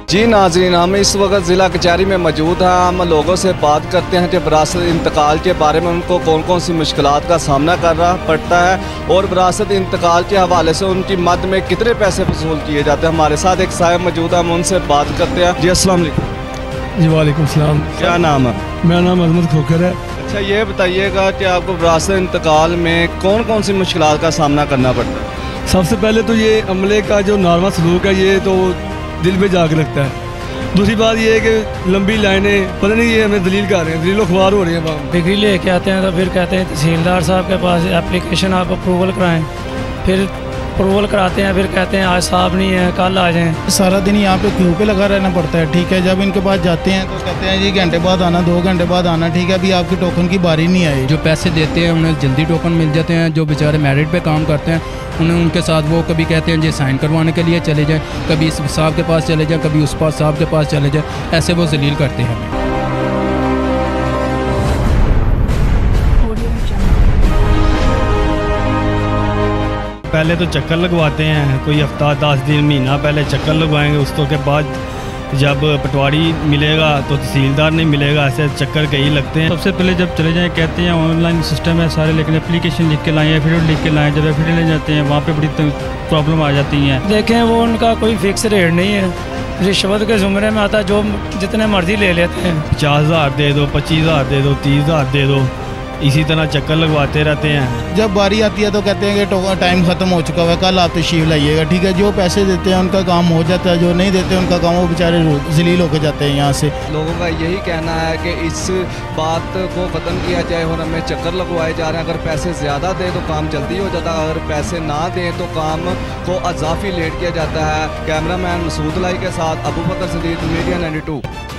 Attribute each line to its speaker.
Speaker 1: जी नाज़रीन, हम इस वक्त ज़िला कचहरी में मौजूद हैं। हम लोगों से बात करते हैं कि विरासत इंतकाल के बारे में उनको कौन कौन सी मुश्किलात का सामना करना पड़ता है और विरासत इंतकाल के हवाले से उनकी मद में कितने पैसे वसूल किए जाते हैं। हमारे साथ एक साहब मौजूद है, हम उनसे बात करते हैं। जी अस्सलाम वालेकुम।
Speaker 2: जी वालेकुम सलाम।
Speaker 1: क्या नाम है?
Speaker 2: मेरा नाम अजमत खोखर है।
Speaker 1: अच्छा, ये बताइएगा कि आपको विरासत इंतकाल में कौन कौन सी मुश्किलात का सामना करना पड़ता है?
Speaker 2: सबसे पहले तो ये अमले का जो नॉर्मल सलूक है ये तो दिल पे जाके लगता है। दूसरी बात ये है कि लंबी लाइनें, पता नहीं ये हमें दलील कर रहे हैं, दलील ख्वार हो रही हैं।
Speaker 3: डिग्री लेके आते हैं तो फिर कहते हैं तहसीलदार साहब के पास एप्लीकेशन आप अप्रूवल कराएं, फिर अप्रूवल कराते हैं, फिर कहते हैं आज साहब नहीं है, कल आ जाएं।
Speaker 4: सारा दिन यहाँ पे क्यू पे लगा रहना पड़ता है। ठीक है, जब इनके पास जाते हैं तो कहते हैं जी घंटे बाद आना, 2 घंटे बाद आना। ठीक है, अभी आपकी टोकन की बारी नहीं आई।
Speaker 5: जो पैसे देते हैं उन्हें जल्दी टोकन मिल जाते हैं। जो बेचारे मेरिट पे काम करते हैं उन्हें उनके साथ वो कभी कहते हैं जी साइन करवाने के लिए चले जाएं, कभी इस साहब के पास चले जाएं, कभी उस पास साहब के पास चले जाएं। ऐसे वो जलील करते हैं हमें।
Speaker 6: पहले तो चक्कर लगवाते हैं, कोई हफ्ता 10 दिन महीना पहले चक्कर लगवाएंगे। उसके के बाद जब पटवारी मिलेगा तो तहसीलदार नहीं मिलेगा, ऐसे चक्कर कई लगते हैं।
Speaker 7: सबसे पहले जब चले जाएं कहते हैं ऑनलाइन सिस्टम है सारे, लेकिन एप्लीकेशन लिख के लाएं, एफिडेविट लिख के लाएं। जब एफिडेविट ले जाते हैं वहाँ पे बड़ी प्रॉब्लम आ जाती हैं।
Speaker 3: देखें वो उनका कोई फिक्स रेट नहीं है, रिश्वत के ज़ुमरे में आता जो जितने मर्जी ले लेते हैं।
Speaker 6: 50,000 दे दो, 25,000 दे दो, 30,000 दे दो, इसी तरह चक्कर लगवाते रहते हैं।
Speaker 4: जब बारी आती है तो कहते हैं कि टाइम ख़त्म हो चुका हुआ है, कल आप तशरीफ लाइएगा। ठीक है, जो पैसे देते हैं उनका काम हो जाता है, जो नहीं देते उनका काम वो बेचारे जलील होकर जाते हैं यहाँ से।
Speaker 1: लोगों का यही कहना है कि इस बात को ख़त्म किया जाए और हमें चक्कर लगवाए जा रहे हैं। अगर पैसे ज़्यादा दें तो काम जल्दी हो जाता है, अगर पैसे ना दें तो काम को अजाफी लेट किया जाता है। कैमरामैन मसूद लाई के साथ अबू बकर सदीक, मीडिया 92।